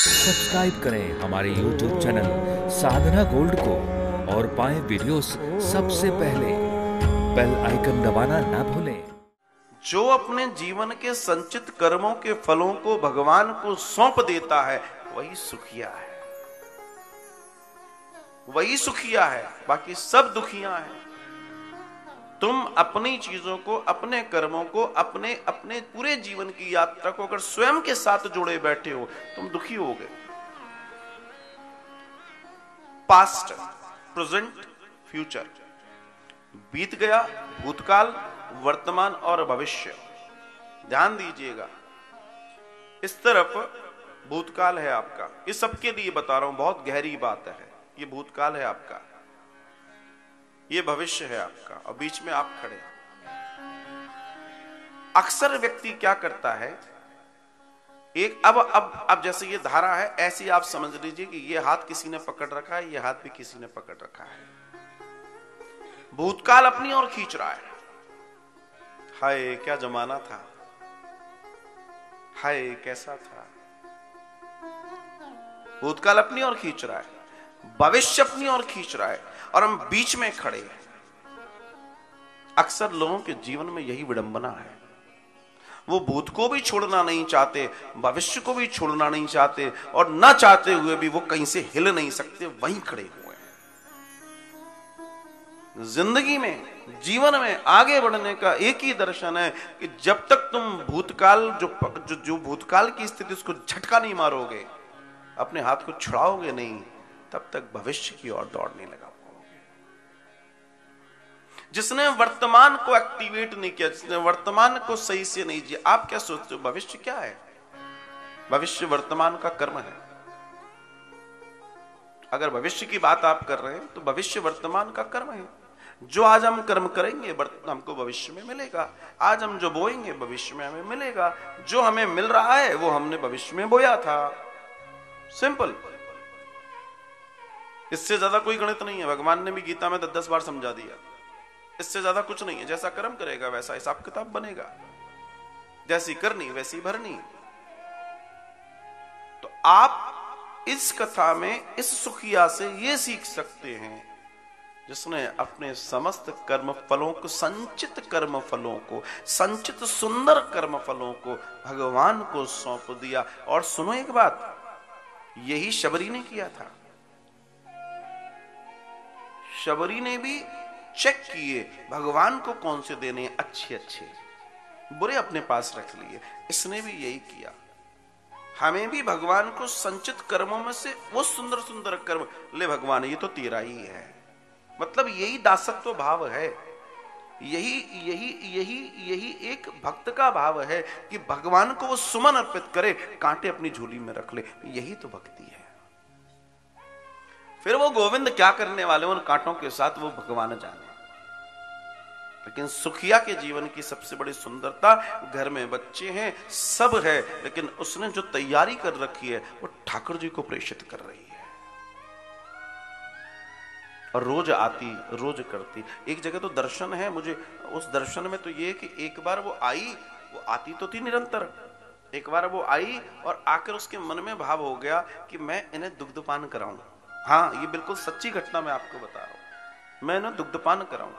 Subscribe करें हमारे YouTube channel साधना gold को और पाएं वीडियोस सबसे पहले। बेल आइकन दबाना ना भूलें। जो अपने जीवन के संचित कर्मों के फलों को भगवान को सौंप देता है वही सुखिया है, वही सुखिया है, बाकी सब दुखिया है। तुम अपनी चीजों को, अपने कर्मों को, अपने अपने पूरे जीवन की यात्रा को अगर स्वयं के साथ जुड़े बैठे हो, तुम दुखी हो गए। पास्ट, प्रेजेंट, फ्यूचर, बीत गया, भूतकाल, वर्तमान और भविष्य। ध्यान दीजिएगा, इस तरफ भूतकाल है आपका, इस सबके लिए बता रहा हूं, बहुत गहरी बात है। ये भूतकाल है आपका, ये भविष्य है आपका, और बीच में आप खड़े। अक्सर व्यक्ति क्या करता है, एक अब जैसे ये धारा है, ऐसी आप समझ लीजिए कि ये हाथ किसी ने पकड़ रखा है, ये हाथ भी किसी ने पकड़ रखा है। भूतकाल अपनी ओर खींच रहा है। हाय क्या जमाना था, हाय कैसा था। भूतकाल अपनी ओर खींच रहा है, भविष्य अपनी ओर खींच रहा है, और हम बीच में खड़े हैं। अक्सर लोगों के जीवन में यही विडंबना है। वो भूत को भी छोड़ना नहीं चाहते, भविष्य को भी छोड़ना नहीं चाहते, और ना चाहते हुए भी वो कहीं से हिल नहीं सकते, वहीं खड़े हुए हैं। जिंदगी में, जीवन में आगे बढ़ने का एक ही दर्शन है कि जब तक तुम भूतकाल जो भूतकाल की स्थिति, उसको झटका नहीं मारोगे, अपने हाथ को छुड़ाओगे नहीं, तब तक भविष्य की ओर दौड़ नहीं लगा पाओगे। जिसने वर्तमान को एक्टिवेट नहीं किया, जिसने वर्तमान को सही से नहीं जिया, आप क्या सोचते हो भविष्य क्या है? भविष्य वर्तमान का कर्म है। अगर भविष्य की बात आप कर रहे हैं तो भविष्य वर्तमान का कर्म है। जो आज हम कर्म करेंगे हमको भविष्य में मिलेगा। आज हम जो बोएंगे भविष्य में हमें मिलेगा। जो हमें मिल रहा है वो हमने भविष्य में बोया था। सिंपल। इससे ज्यादा कोई गणित नहीं है। भगवान ने भी गीता में 10 बार समझा दिया। इससे ज्यादा कुछ नहीं है। जैसा कर्म करेगा वैसा हिसाब किताब बनेगा, जैसी करनी वैसी भरनी। तो आप इस कथा में इस सुखिया से ये सीख सकते हैं, जिसने अपने समस्त कर्म फलों को, संचित कर्म फलों को, संचित सुंदर कर्म फलों को भगवान को सौंप दिया। और सुनो एक बात, यही शबरी ने किया था। शबरी ने भी चेक किए भगवान को कौन से देने अच्छे अच्छे, बुरे अपने पास रख लिए। इसने भी यही किया। हमें भी भगवान को संचित कर्मों में से वो सुंदर सुंदर कर्म, ले भगवान ये तो तेरा ही है। मतलब यही दासत्व भाव है। यही यही यही यही एक भक्त का भाव है कि भगवान को वो सुमन अर्पित करे, कांटे अपनी झोली में रख ले। यही तो भक्ति है। फिर वो गोविंद क्या करने वाले उन कांटों के साथ, वो भगवान जाने। लेकिन सुखिया के जीवन की सबसे बड़ी सुंदरता, घर में बच्चे हैं, सब है, लेकिन उसने जो तैयारी कर रखी है वो ठाकुर जी को प्रेषित कर रही है। और रोज आती, रोज करती। एक जगह तो दर्शन है मुझे, उस दर्शन में तो ये कि एक बार वो आई, वो आती तो थी निरंतर। एक बार वो आई और आकर उसके मन में भाव हो गया कि मैं इन्हें दुग्धपान कराऊं। हाँ, ये बिल्कुल सच्ची घटना मैं आपको बता रहा हूं। मैं इन्हें दुग्धपान कराऊं।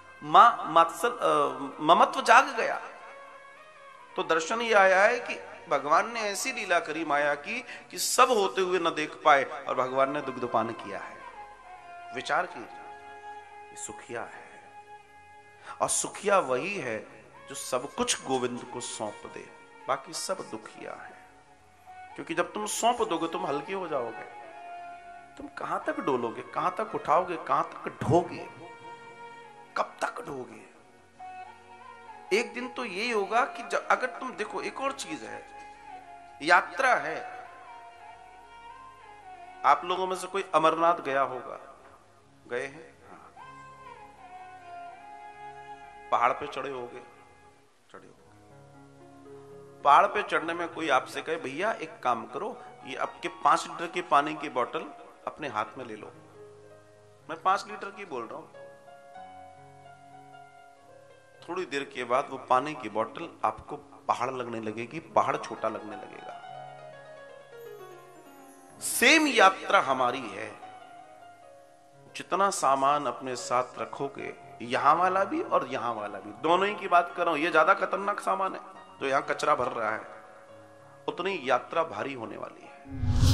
ममत्व जाग गया। तो दर्शन ये आया है कि भगवान ने ऐसी लीला करी माया की कि सब होते हुए न देख पाए, और भगवान ने दुग्धपान किया है। विचार कीजिए, सुखिया है। और सुखिया वही है जो सब कुछ गोविंद को सौंप दे, बाकी सब दुखिया है। क्योंकि जब तुम सौंप दोगे तुम हल्के हो जाओगे। तुम कहां तक डोलोगे, कहां तक उठाओगे, कहां तक ढोगे, कब तक ढोगे? एक दिन तो यही होगा कि अगर तुम देखो, एक और चीज है, यात्रा है। आप लोगों में से कोई अमरनाथ गया होगा? गए हैं? पहाड़ पे चढ़े होगे? चढ़े होगे। पहाड़ पे चढ़ने में कोई आपसे कहे भैया एक काम करो, ये आपके 5 लीटर की पानी की बोतल अपने हाथ में ले लो। मैं 5 लीटर की बोल रहा हूं। थोड़ी देर के बाद वो पानी की बोतल आपको पहाड़ लगने लगेगी, पहाड़ छोटा लगने लगेगा। सेम यात्रा हमारी है। जितना सामान अपने साथ रखोगे, यहां वाला भी और यहां वाला भी, दोनों ही की बात कर रहा हूं, ये ज्यादा खतरनाक सामान है तो यहां कचरा भर रहा है, उतनी यात्रा भारी होने वाली है।